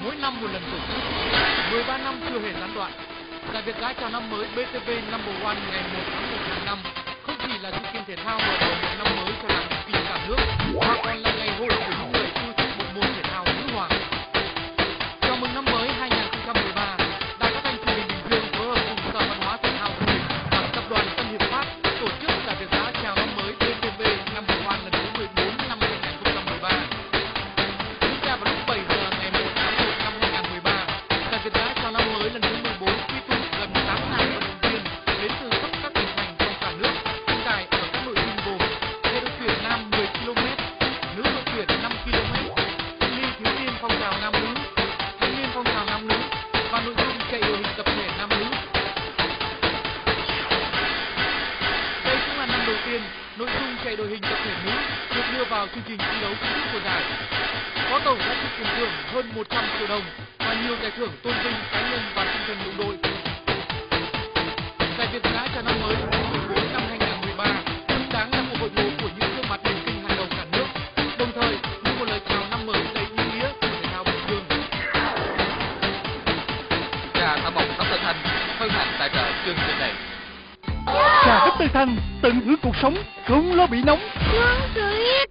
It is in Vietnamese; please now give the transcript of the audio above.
mỗi năm một lần tổ chức, 13 năm chưa hề gián đoạn. Giải Việt Gái chào năm mới BTV Number One ngày 1 tháng 1 hàng năm không chỉ là sự kiện thể thao mở đầu một năm mới cho làng vì cả nước, mà còn là ngày hội của những người yêu thích bộ môn thể thao nữ hoàng. Chào mừng năm mới 2013, Đài Phát thanh Truyền hình Bình Dương phối hợp cùng Sở Văn hóa Thể thao Du lịch và Tập đoàn Tân Hiệp Phát tổ chức Giải Việt Gái chào năm mới BTV Number One lần thứ 14 năm 2013. Diễn ra vào lúc 7 giờ ngày 1 tháng 1 năm 2013, Giải Việt Gái chào năm mới lần thứ 14 quy tụ gần 8.000 vận động viên đến từ khắp các tỉnh thành trong cả nước, tranh tài ở các nội dung gồm chạy đội tuyển nam 10 km, nữ đội tuyển 5 km, thanh niên thiếu niên phong trào nam nữ, thanh niên phong trào nam nữ và nội dung chạy đội hình tập thể nam nữ. Đây cũng là năm đầu tiên nội dung chạy đội hình tập thể nữ được đưa vào chương trình thi đấu chính thức của giải. Có tổng giá trị tiền thưởng hơn 100 triệu đồng và nhiều giải thưởng tôn vinh cá nhân và tinh thần đồng đội. Giải Việt Gái chào năm mới lần thứ 14 năm 2013 xứng đáng là cuộc hội ngộ của những gương mặt điển kinh hàng đầu cả nước, đồng thời như một lời chào năm mới đầy ý nghĩa của thể thao Bình Dương. Trà thảo mộc Dr. Thanh hân hạnh tài trợ chương trình này. Trà Dr. Thanh tận hưởng cuộc sống, không lo bị nóng. Ngon rồi.